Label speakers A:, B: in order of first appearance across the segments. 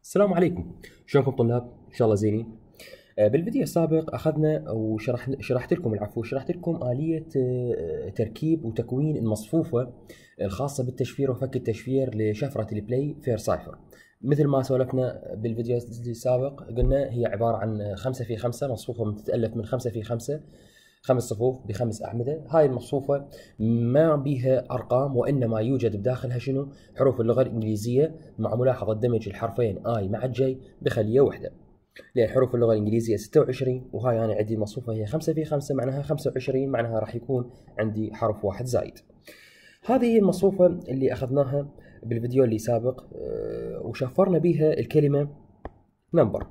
A: السلام عليكم. شلونكم طلاب؟ ان شاء الله زينين. بالفيديو السابق اخذنا شرحت لكم آلية تركيب وتكوين المصفوفة الخاصة بالتشفير وفك التشفير لشفرة البلاي فير سايفر. مثل ما سولفنا بالفيديو السابق، قلنا هي عبارة عن 5 في 5 مصفوفة تتألف من 5 في 5، 5 صفوف ب5 أعمدة. هاي المصفوفة ما بيها أرقام، وإنما يوجد بداخلها شنو؟ حروف اللغة الإنجليزية، مع ملاحظة دمج الحرفين آي مع الجي بخلية واحدة. لأن حروف اللغة الإنجليزية 26، وهاي أنا عندي المصفوفة هي 5 في 5 معناها 25، معناها راح يكون عندي حرف واحد زايد. هذه هي المصفوفة اللي أخذناها بالفيديو اللي سابق، وشفرنا بيها الكلمة نمبر.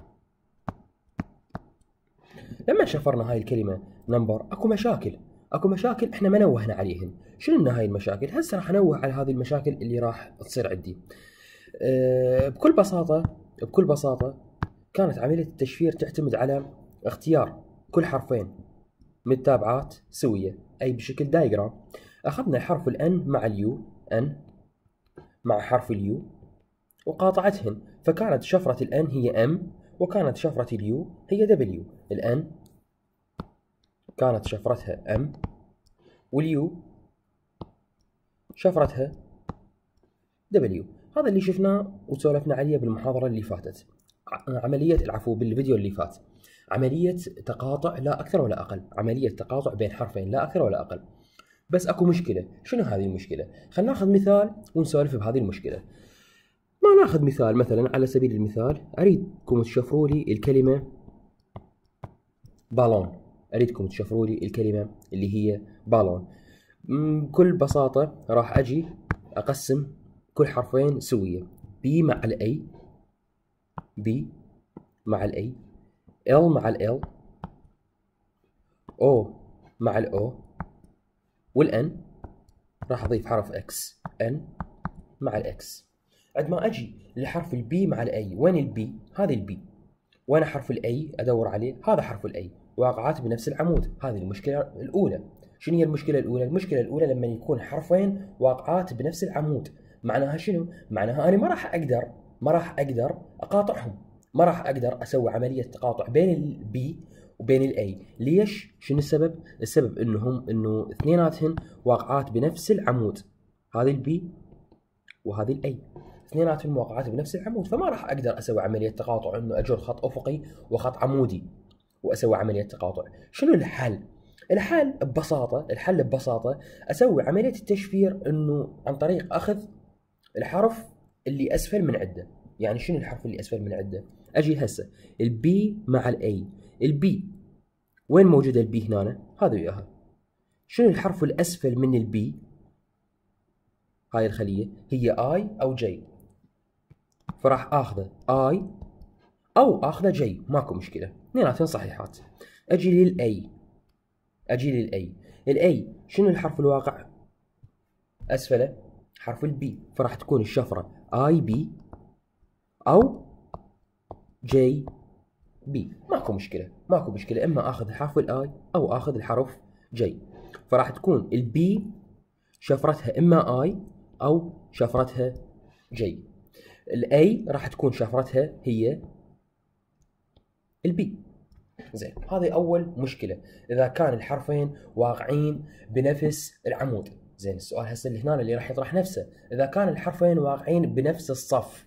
A: لما شفرنا هاي الكلمة نمبر اكو مشاكل احنا ما نوهنا عليهن. شنو لنا هاي المشاكل؟ هسه راح انوه على هذه المشاكل اللي راح تصير عندي. بكل بساطة كانت عملية التشفير تعتمد على اختيار كل حرفين متتابعات سوية، اي بشكل دايجرام. اخذنا حرف الان مع اليو، ان مع حرف اليو وقاطعتهن، فكانت شفرة الان هي ام، وكانت شفرة اليو هي دبليو. الان كانت شفرتها ام، واليو شفرتها دبليو. هذا اللي شفناه وسولفنا عليه بالمحاضرة اللي فاتت، بالفيديو اللي فات. عملية تقاطع لا أكثر ولا أقل، عملية تقاطع بين حرفين لا أكثر ولا أقل. بس أكو مشكلة. شنو هذه المشكلة؟ خلينا ناخذ مثال ونسولف بهذه المشكلة. ما ناخذ مثال، مثلا على سبيل المثال أريدكم تشفروا لي الكلمة بالون. أريدكم تشفروا لي الكلمة اللي هي بالون. بكل بساطة راح أجي أقسم كل حرفين سوية، بي مع الأي، بي مع الأي، ال مع ال، او مع الاو، والان راح أضيف حرف اكس، ان مع الاكس. عندما أجي لحرف البي مع الأي، وين البي؟ هذه البي. وين حرف الأي؟ أدور عليه، هذا حرف الأي، واقعات بنفس العمود. هذه المشكلة الأولى. شنو هي المشكلة الأولى؟ المشكلة الأولى لما يكون حرفين واقعات بنفس العمود، معناها شنو؟ معناها أنا ما راح أقدر أقاطعهم، ما راح أقدر أسوي عملية تقاطع بين البي وبين الأي. ليش؟ شنو السبب؟ السبب إنه اثنيناتهن واقعات بنفس العمود، هذه البي وهذه الأي، اثنيناتهم واقعات بنفس العمود، فما راح اقدر اسوي عمليه تقاطع انه اجر خط افقي وخط عمودي واسوي عمليه تقاطع. شنو الحل؟ الحل ببساطه اسوي عمليه التشفير انه عن طريق اخذ الحرف اللي اسفل من عده. يعني شنو الحرف اللي اسفل من عده؟ اجي هسه البي مع الاي. البي وين موجوده البي؟ هنا، هذا وياها. شنو الحرف الاسفل من البي؟ هاي الخليه هي اي او جي، فراح اخذه اي او اخذه جي، ماكو مشكله، اثنيناتهم صحيحات. اجي للاي. الاي شنو الحرف الواقع اسفله؟ حرف البي، فراح تكون الشفره اي بي او جي بي، ماكو مشكله، اما اخذ حرف الاي او اخذ الحرف جي. فراح تكون البي شفرتها اما اي او شفرتها جي. الاي راح تكون شفرتها هي البي. زين، هذه اول مشكله اذا كان الحرفين واقعين بنفس العمود. زين، السؤال هسه اللي هنا اللي راح يطرح نفسه، اذا كان الحرفين واقعين بنفس الصف،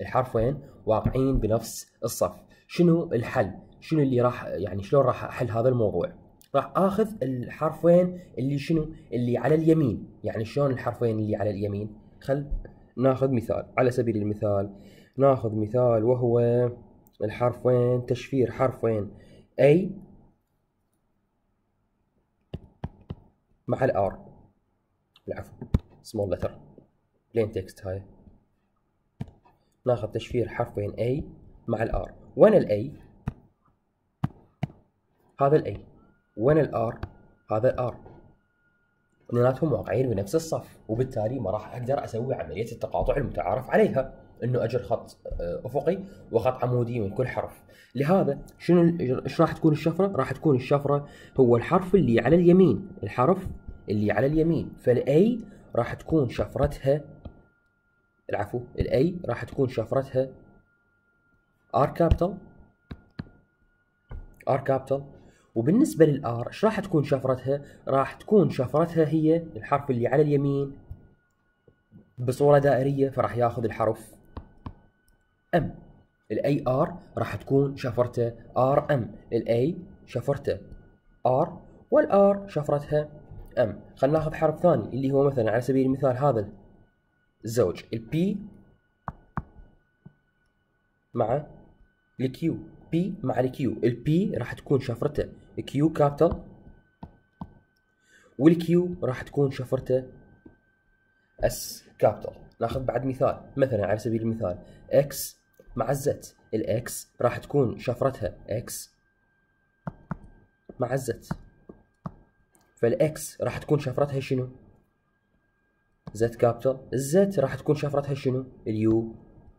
A: شنو الحل؟ شنو اللي راح شلون راح احل هذا الموضوع؟ راح اخذ الحرفين اللي شنو اللي على اليمين. يعني شلون الحرفين اللي على اليمين؟ ناخذ مثال. على سبيل المثال ناخذ مثال وهو الحرفين، تشفير حرفين A مع الR، العفو small letter plain text. هاي ناخذ تشفير حرفين A مع الR. وين الA؟ هذا الA. وين الR؟ هذا الR. اثنيناتهم واقعين بنفس الصف، وبالتالي ما راح اقدر اسوي عمليه التقاطع المتعارف عليها، انه اجر خط افقي وخط عمودي من كل حرف. لهذا ايش راح تكون الشفره؟ راح تكون الشفره هو الحرف اللي على اليمين، فالاي راح تكون شفرتها، العفو، الاي راح تكون شفرتها ار كابيتال ار كابيتال. وبالنسبه للار ايش راح تكون شفرتها؟ راح تكون شفرتها هي الحرف اللي على اليمين بصوره دائريه، فراح ياخذ الحرف ام. الاي ار راح تكون شفرته ار ام، الاي شفرته ار والار شفرتها ام. خلينا ناخذ حرف ثاني اللي هو مثلا على سبيل المثال هذا الزوج، البي مع الكيو، بي مع الكيو. البي راح تكون شفرته كيو كابيتال، والكيو راح تكون شفرته اس كابيتال. ناخذ بعد مثال، مثلا على سبيل المثال اكس مع الزت، الاكس راح تكون شفرتها اكس مع الزت، فالاكس راح تكون شفرتها شنو؟ زت كابيتال. الزت راح تكون شفرتها شنو؟ اليو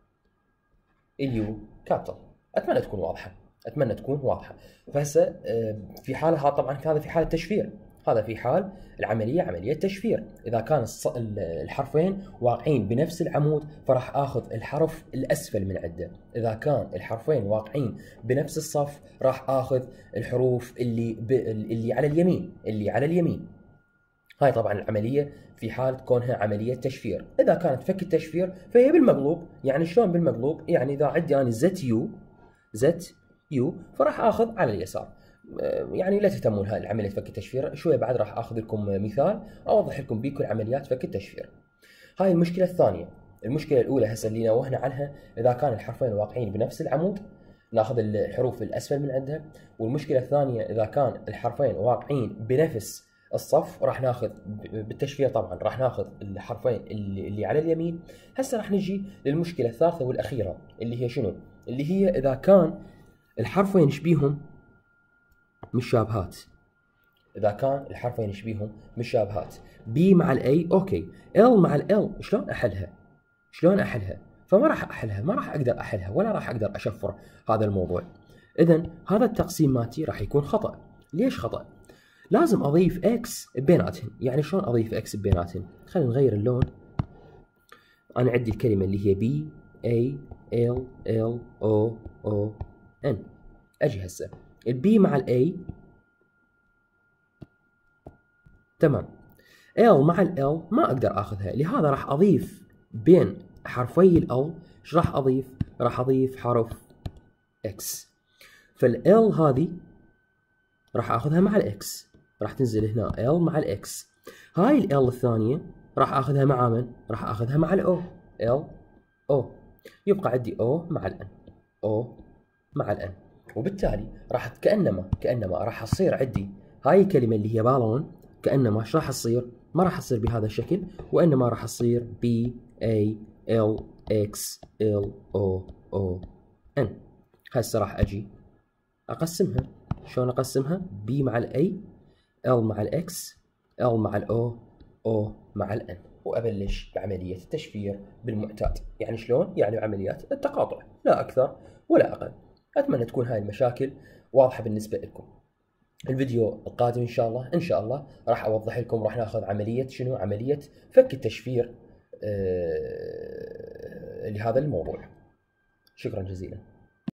A: كابيتال. اتمنى تكون واضحه، اتمنى تكون واضحه. فهسه في حالها طبعا هذا في حال التشفير، هذا في حال العمليه عمليه تشفير. اذا كان الحرفين واقعين بنفس العمود فراح اخذ الحرف الاسفل من عنده، اذا كان الحرفين واقعين بنفس الصف راح اخذ الحروف اللي على اليمين، اللي على اليمين. هاي طبعا العمليه في حال كونها عمليه تشفير. اذا كانت فك التشفير فهي بالمقلوب. يعني شلون بالمقلوب؟ يعني اذا عندي انا زت يو فراح اخذ على اليسار. يعني لا تهتمون هاي العمليه فك التشفير، شويه بعد راح اخذ لكم مثال اوضح لكم بيه كل عمليات فك التشفير. هاي المشكله الثانيه. المشكله الاولى هسه اللي نوهنا عنها، اذا كان الحرفين واقعين بنفس العمود ناخذ الحروف الاسفل من عندها. والمشكله الثانيه اذا كان الحرفين واقعين بنفس الصف راح ناخذ بالتشفير طبعا راح ناخذ الحرفين اللي على اليمين. هسه راح نجي للمشكله الثالثه والاخيره اللي هي شنو؟ اللي هي اذا كان الحرفين يشبيهم مشابهات. اذا كان الحرفين يشبيهم مشابهات، بي مع الاي اوكي، ال مع ال شلون احلها؟ شلون احلها؟ فما راح احلها، ما راح اقدر احلها ولا راح اقدر اشفر هذا الموضوع. اذا هذا التقسيم مالتي راح يكون خطا. ليش خطا؟ لازم اضيف اكس بيناتهم. يعني شلون اضيف اكس بيناتهم؟ خلينا نغير اللون. انا عندي الكلمه اللي هي بي اي ال ال او او ان. اجي هسه البي مع الاي تمام، ال مع ال ما اقدر اخذها، لهذا راح اضيف بين حرفي ال. ايش راح اضيف؟ راح اضيف حرف اكس. فال هذه راح اخذها مع الاكس، راح تنزل هنا ال مع الاكس. هاي ال الثانيه راح اخذها مع من؟ راح اخذها مع الاو، ال او. يبقى عندي او مع الان، او مع الان. وبالتالي راح كانما راح تصير عندي هاي الكلمه اللي هي بالون، كانما ايش راح تصير؟ ما راح تصير بهذا الشكل، وانما راح تصير بي اي ال اكس ال او او ان. هسه راح اجي اقسمها. شلون اقسمها؟ بي مع الاي، ال مع الاكس، ال مع الاو، او مع الان. وابلش بعمليه التشفير بالمعتاد. يعني شلون؟ يعني عمليات التقاطع، لا اكثر ولا اقل. اتمنى تكون هاي المشاكل واضحه بالنسبه لكم. الفيديو القادم ان شاء الله راح اوضح لكم، راح ناخذ عمليه شنو؟ عمليه فك التشفير لهذا الموضوع. شكرا جزيلا.